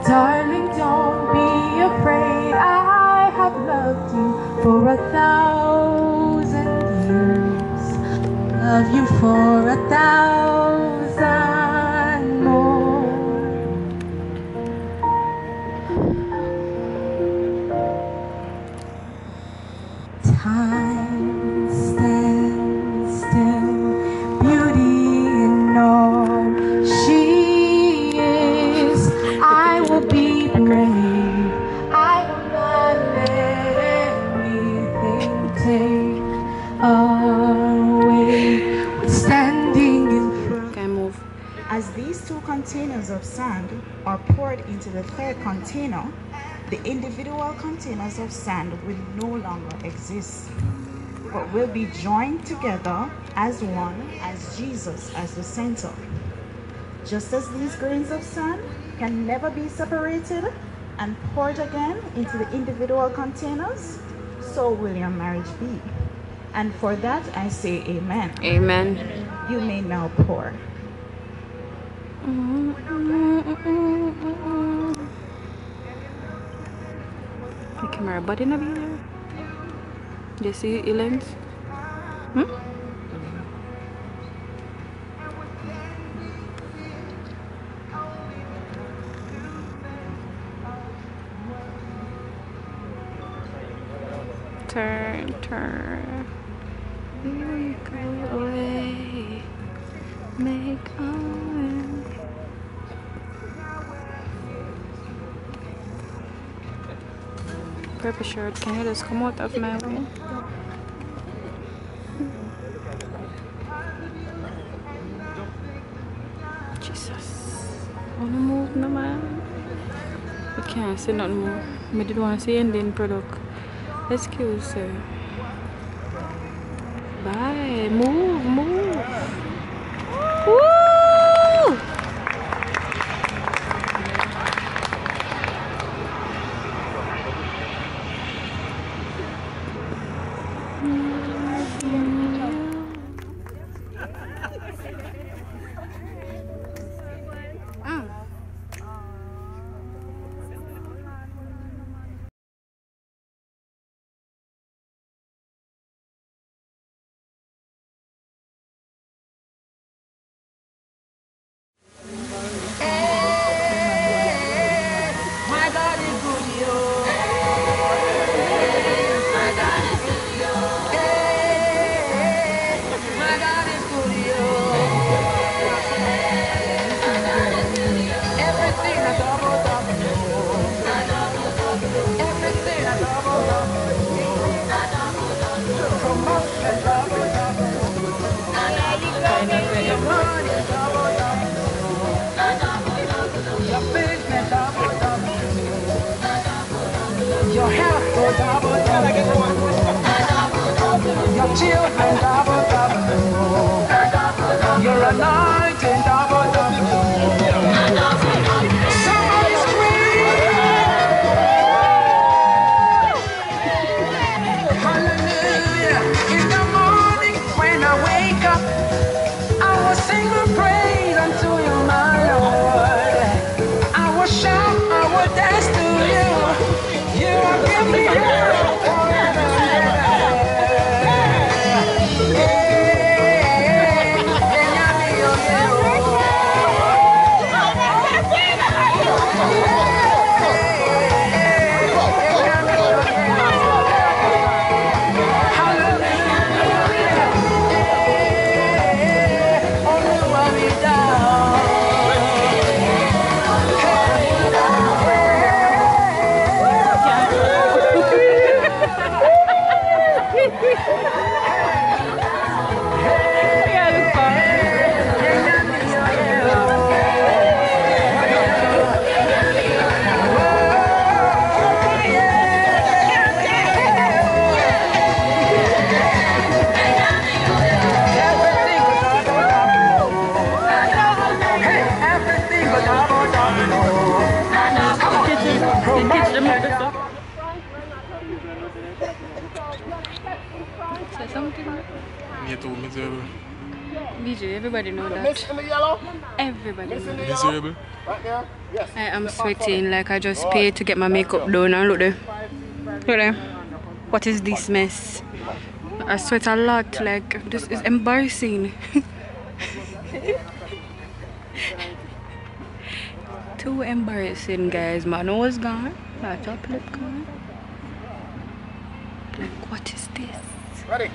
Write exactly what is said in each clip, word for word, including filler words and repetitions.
Darling, don't be afraid. I have loved you for a thousand years. Love you for a thousand more. Time stands still, beauty in all she is. I will be brave. I will not let anything take away what's standing in front. Can I move? As these two containers of sand are poured into the third container, the individual containers of sand will no longer exist, but will be joined together as one, as Jesus as the center. Just as these grains of sand can never be separated and poured again into the individual containers, so will your marriage be. And for that I say amen. Amen. You may now pour. The camera button over there. Do you see the lens? Hmm? Turn, turn. Make a way. Make a way. Purple shirt, can you just come out of my way? Jesus. I wanna move no man. I can't say nothing more. I did want to see ending product. Excuse me. Bye. Move, move. Woo! Your health go double, double. Your children double, double. Your anointing double, double. Somebody scream! Hallelujah! In the morning when I wake up, I will sing a praise unto you, my Lord. I will shout, I will dance to you. You have given me help forever. Say something. Me too, me too. B J, everybody know that. Miss in the yellow. Everybody Miss in knows. the Miserable. Right there. Yes. I am sweating like I just paid to get my makeup done. And look there. Look there. What is this mess? I sweat a lot. Like, this is embarrassing. Too embarrassing, guys. My nose gone. My top lip gone. Like, what is this? Ready.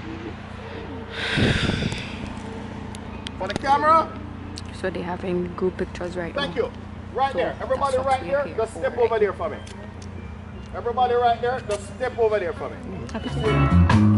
For the camera. So they're having group pictures right Thank now. you. Right So there. Everybody that's what right we're there. here Just for, step right? over there for me. Everybody right there. Just step over there for me. Happy to do that.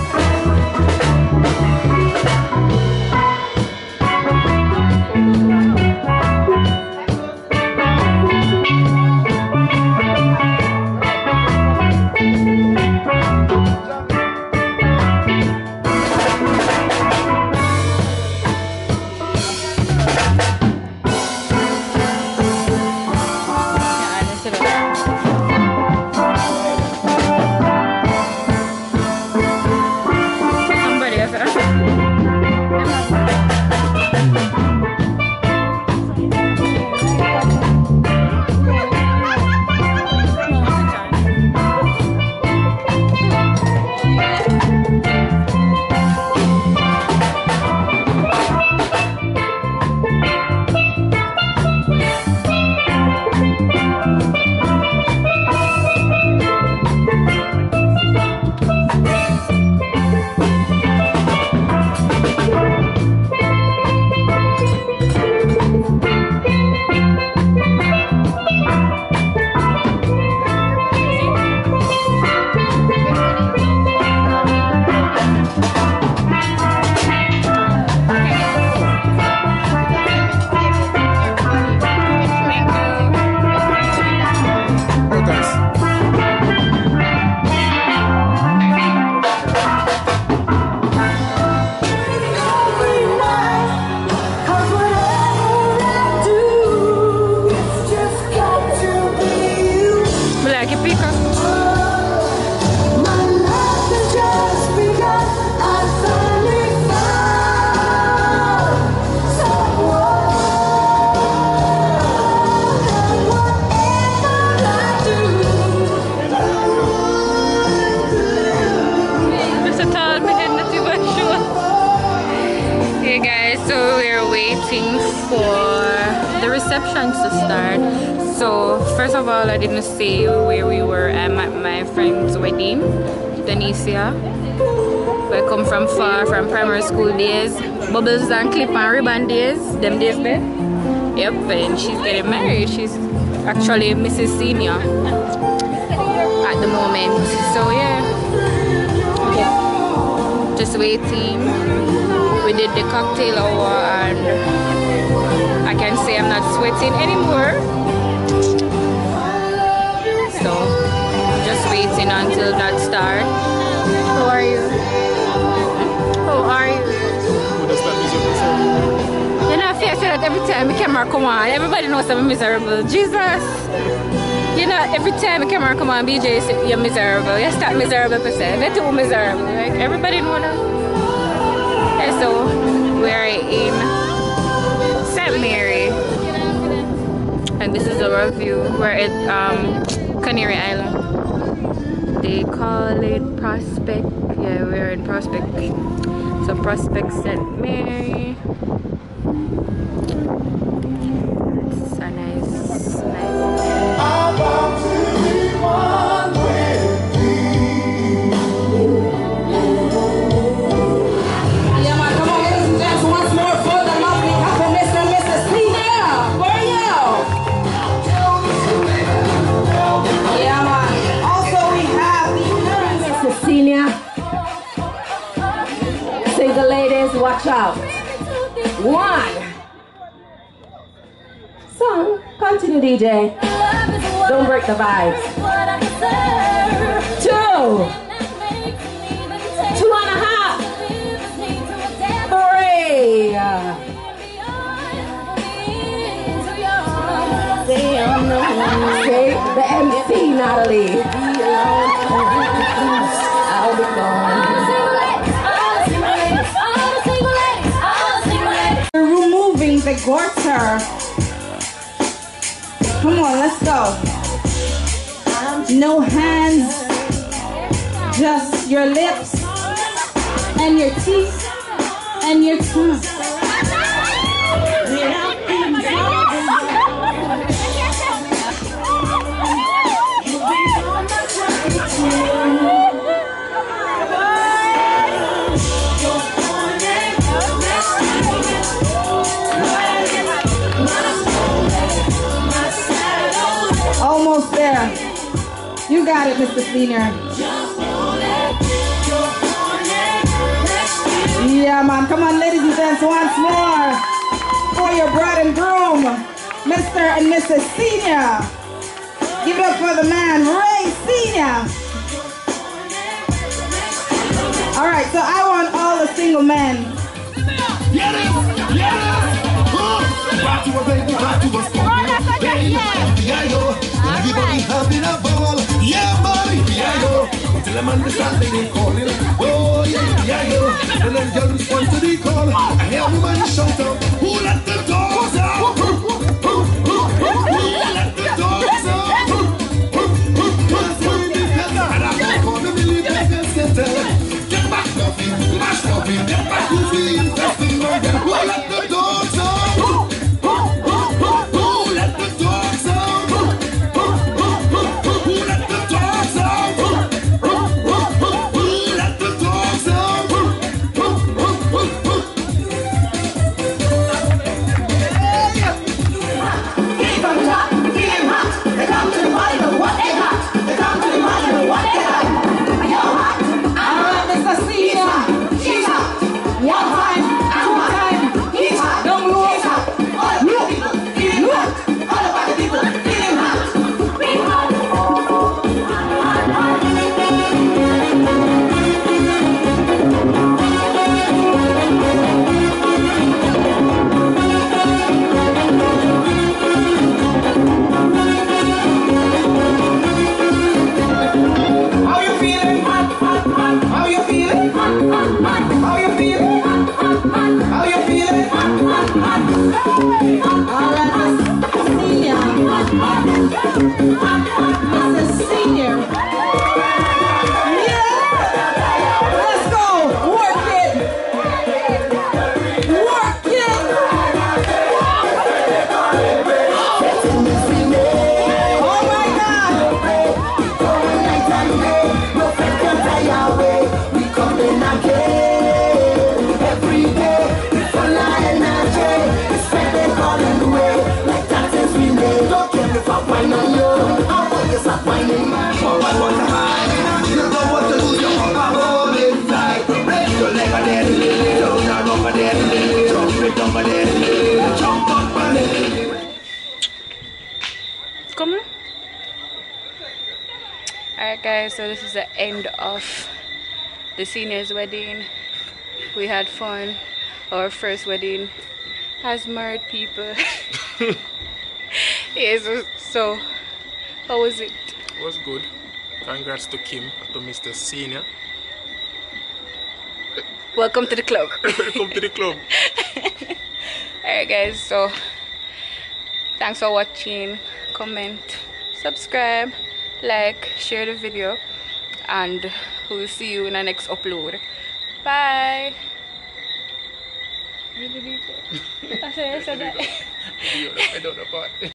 receptions to start. So first of all, I didn't say where we were. I'm at my friend's wedding, Denicia. We come from far, from primary school days, bubbles and clip and ribbon days, them days there. Yep, and she's getting married. She's actually Missus Senior at the moment. So yeah, just waiting. We did the cocktail hour and I can say I'm not sweating anymore. So just waiting until that starts. How are you? How are you? You know, I feel that every time the camera come on, everybody knows I'm miserable. Jesus! You know, every time the camera come on, B J say you're miserable. You're start miserable percent. They're too miserable. Like, everybody know that. Okay, so we're in Saint Mary. And this is our view. We're at um, Canary Island. They call it Prospect. Yeah, we're in Prospect. So Prospect Saint Mary. It's a nice, nice. Yeah, man, come on, ladies and gents, once more for the lovely couple, Mister and Missus Cena. For you. Yeah, man. Also, we have the current Missus Senior. Single ladies, watch out. One. Song, continue, D J. Don't break the vibes. Two. Two and a half. Three. Okay, the M C, Natalie. I'll be gone. Vigorter. Come on, let's go. No hands, just your lips and your teeth and your tongue. Almost there. You got it, Mister Senior. Yeah, man. Come on, ladies and gents, once more for your bride and groom, Mister and Missus Senior. Give it up for the man, Ray Senior. All right, so I want all the single men. Get it! Get it! Back to a baby, back to a spoken. Yeah, yo. Everybody having a ball. Yeah, buddy. Yeah, yo. Until I'm understanding they calling. Oh, yeah, yeah, yo. And then girl respond to the call. I hear woman shout out. Who let the dogs out? Who let the dogs out? And I don't want to believe that girls can tell. Get back, Duffy. Mash Duffy. Get back, Goofy. Infesting my girl. Who let the dogs out? Come on. Alright guys, so this is the end of the seniors' wedding. We had fun. Our first wedding as married people. Yes, so how was it? It was good. Congrats to Kim, to Mister Senior. Welcome to the club. Welcome to the club. Alright guys, so thanks for watching. Comment, subscribe, like, share the video, and we'll see you in the next upload. Bye. Really deep. I said that. I don't know about it.